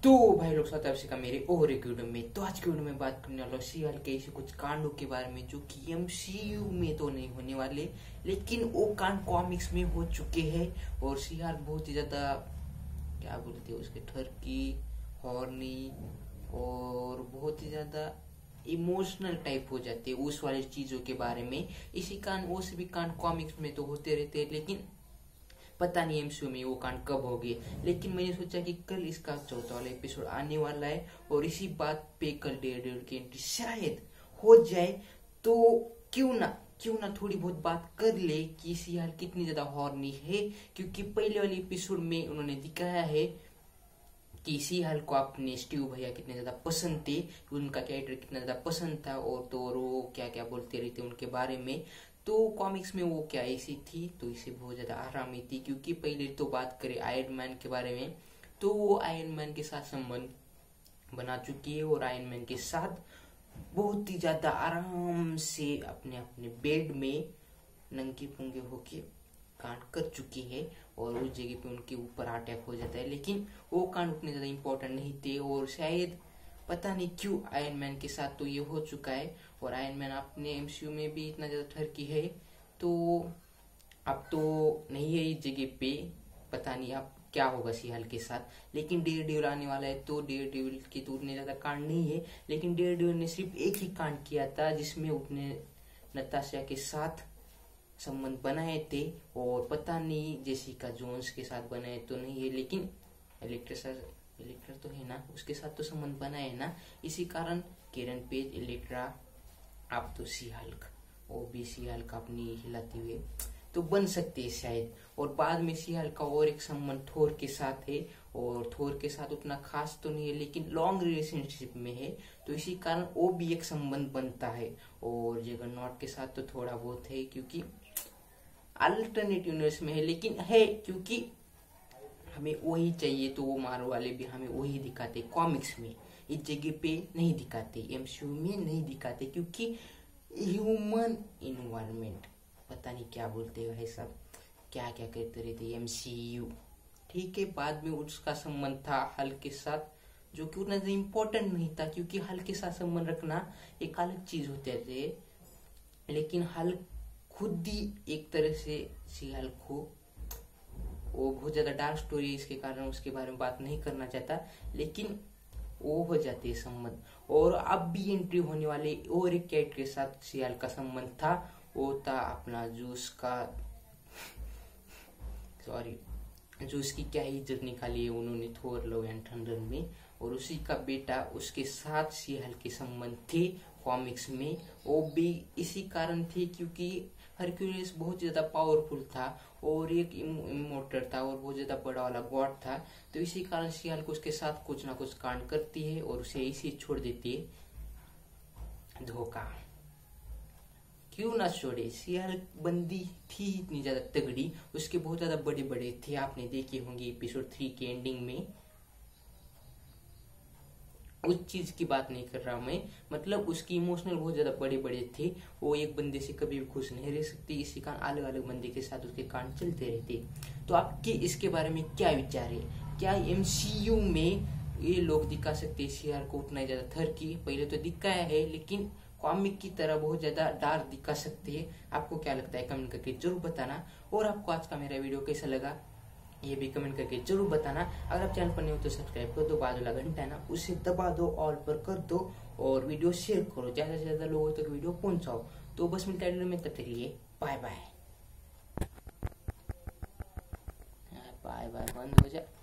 तो भाई लोग स्वागत है आपका मेरे और एक वीडियो में। तो आज की वीडियो में बात करने वाला सीआर के ऐसे कुछ कांडों के बारे में जो कि एमसीयू में तो नहीं होने वाले, लेकिन वो कांड कॉमिक्स में हो चुके हैं। और सीआर बहुत ही ज्यादा क्या बोलते हैं उसके ठरकी, हॉर्नी और बहुत ही ज्यादा इमोशनल टाइप हो जाते हैं उस वाली चीजों के बारे में। इसी कांड वो सभी कांड कॉमिक्स में तो होते रहते हैं, लेकिन पता नहीं एमसीयू में वो कांड कब होगी। लेकिन मैंने सोचा कि कल इसका चौथा वाला एपिसोड आने वाला है और इसी बात पे कल डेयरडेविल की एंट्री शायद हो जाए। तो क्यों ना थोड़ी बहुत बात कर ले कि सीआर कितनी ज्यादा हॉर्नी है, क्योंकि पहले वाले एपिसोड में उन्होंने दिखाया है कि सीआर को अपने स्टीव भैया कितने ज्यादा पसंद थे, उनका कैरेक्टर कितना ज्यादा पसंद था और तो वो क्या क्या बोलते रहते उनके बारे में। तो कॉमिक्स में वो क्या ऐसी थी, तो इसे बहुत ज्यादा आरामी थी। क्योंकि पहले तो बात करें आयरन मैन के बारे में, तो वो आयरन मैन के साथ संबंध बना चुकी है और आयरन मैन के साथ बहुत ही ज्यादा आराम से अपने अपने बेड में नंगे पुंगे होके कांड कर चुकी है और उस जगह पे उनके ऊपर अटैक हो जाता है। लेकिन वो कांड उतने ज्यादा इम्पोर्टेंट नहीं थे और शायद पता नहीं क्यों आयरन मैन के साथ तो ये हो चुका है। और आयरन मैन अपने एमसीयू में भी इतना ज्यादा ठरकी है, तो अब तो नहीं है इस जगह पे। पता नहीं अब क्या होगा सीआर के साथ। लेकिन डेयरडेविल आने वाला है, तो डेयरडेविल के तो उतने ज्यादा कांड नहीं है, लेकिन डेयरडेविल ने सिर्फ एक ही कांड किया था जिसमें उसने नताशा के साथ संबंध बनाए थे। और पता नहीं जेसिका जोन्स के साथ बनाए तो नहीं है, लेकिन इलेक्ट्रा तो है ना, उसके साथ तो संबंध बना है ना। इसी कारण केरन पेज, इलेक्ट्रा, आप तो सी हल्क, वो भी सी हल्क अपनी हिलाते हुए तो बन सकते हैं शायद। और बाद में सी हल्क का और एक संबंध थोर के साथ है, और थोर के साथ उतना खास तो नहीं है लेकिन लॉन्ग रिलेशनशिप में है, तो इसी कारण वो भी एक संबंध बनता है। और जगरनॉट के साथ तो थोड़ा बहुत है क्योंकि अल्टरनेट यूनिवर्स में है, लेकिन है क्योंकि हमें वही चाहिए, तो वो मारो वाले भी हमें वही दिखाते कॉमिक्स में, इस जगह पे नहीं दिखाते, एमसीयू में नहीं दिखाते, क्योंकि ह्यूमन इन्वायरमेंट पता नहीं क्या बोलते हैं भाई साहब, क्या क्या कहते रहते एमसीयू। ठीक है, बाद में उसका संबंध था हल्क के साथ, जो कि उतना इम्पोर्टेंट नहीं था, क्योंकि हल्क के साथ संबंध रखना एक अलग चीज होते थे। लेकिन हल्क खुद ही एक तरह से सी हल्क को, वो बहुत ज्यादा डार्क स्टोरी है, इसके कारण उसके बारे में बात नहीं करना चाहता, लेकिन वो हो जाते हैं संबंध। और अब भी एंट्री होने वाले और एक कैरेक्टर के साथ सीआर का संबंध था, वो था अपना जूस का सॉरी जूस की क्या इज्जत निकाली है उन्होंने थोर लव एंड थंडर में, और उसी का बेटा उसके साथ सीआर के संबंध थे कॉमिक्स में। वो भी इसी कारण थे क्योंकि हरक्यूलिस बहुत ज्यादा पावरफुल था और एक इमोर्टल था और बहुत ज्यादा बड़ा वाला गॉड था, तो इसी कारण सीआर को उसके साथ कुछ ना कुछ कांड करती है और उसे इसी छोड़ देती है धोखा। क्यों ना छोड़े, सीआर बंदी थी इतनी ज्यादा तगड़ी, उसके बहुत ज्यादा बड़े बड़े थे, आपने देखे होंगे एपिसोड 3 के एंडिंग में। उस चीज की बात नहीं कर रहा मैं, मतलब उसकी इमोशनल बहुत ज्यादा बड़े बड़े थे, वो एक बंदे से कभी भी खुश नहीं रह सकती, इसी कारण अलग अलग बंदे के साथ उसके कांड चलते रहते। तो आपके इसके बारे में क्या विचार है? क्या एमसीयू में ये लोग दिखा सकते हैं सीआर को उतना ज्यादा थर की? पहले तो दिखाया है, लेकिन कॉमिक की तरह बहुत ज्यादा डार्क दिखा सकते हैं। आपको क्या लगता है कमेंट करके जरूर बताना। और आपको आज का मेरा वीडियो कैसा लगा ये भी कमेंट करके जरूर बताना। अगर आप चैनल पर नहीं हो तो सब्सक्राइब कर दो, बाद वाला घंटा है ना उसे दबा दो, ऑल पर कर दो और वीडियो शेयर करो, ज्यादा से ज्यादा लोगों तक वीडियो पहुंचाओ। तो बस मिलता है वीडियो में, तब तक के लिए बाय बाय। बाय बाय बंद हो जा।